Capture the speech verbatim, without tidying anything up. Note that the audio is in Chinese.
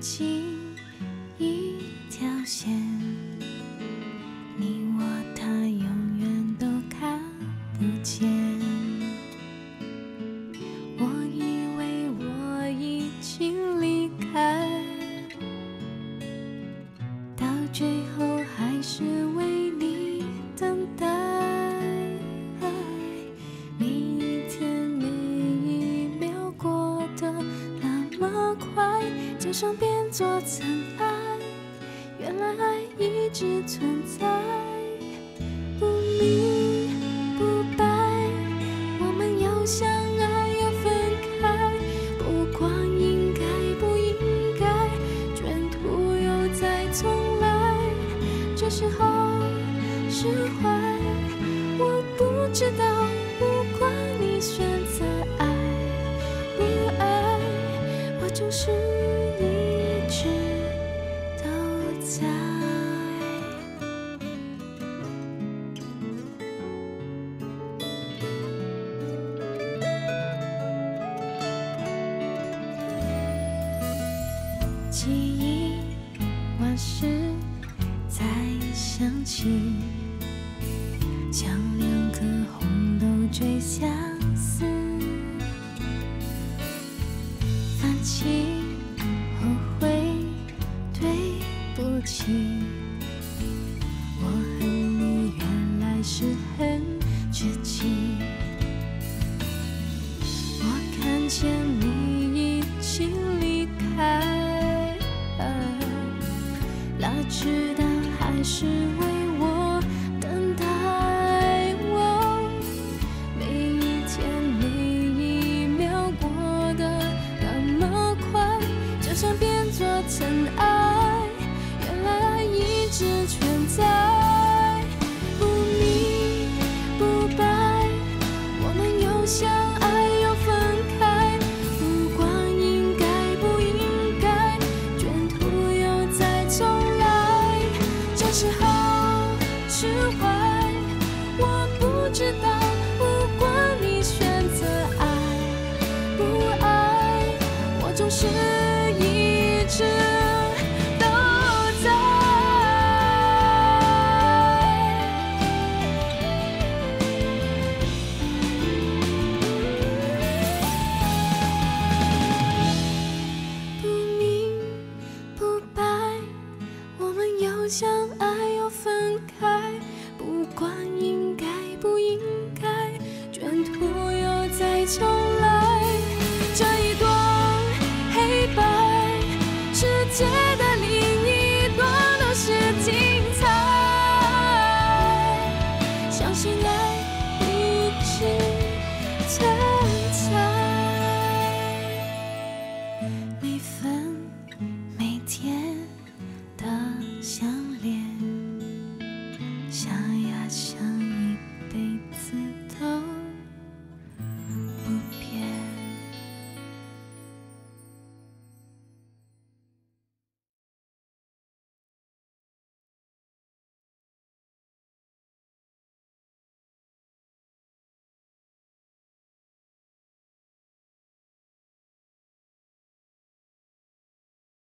尽一条线，你我他永远都看不见。我以为我已经离开，到最后还是为你等待。每一天每一秒过得那么快，就像变作尘埃，原来爱一直存在。不明不白，我们又相爱又分开，不管应该不应该，卷土又再重来。这时候释怀，我不知道，不管你选择爱不爱，我就是一直都在。记忆往事再想起，像两颗红豆最相似。放弃后悔对不起，我和你原来是很知己。我看见你已经离开，老知道还是为我等待。每一天每一秒过得那么快，就像变作尘埃，原来爱一直存在。不明不白，我们又相爱又分开，不管应该不应该，卷土又再重来。这时候释怀，我不知道，不管你选择爱不爱，我总是一直都在。不明不白，我们又相爱又分开，不管应该不应该，卷土又再重来。这一段黑白世界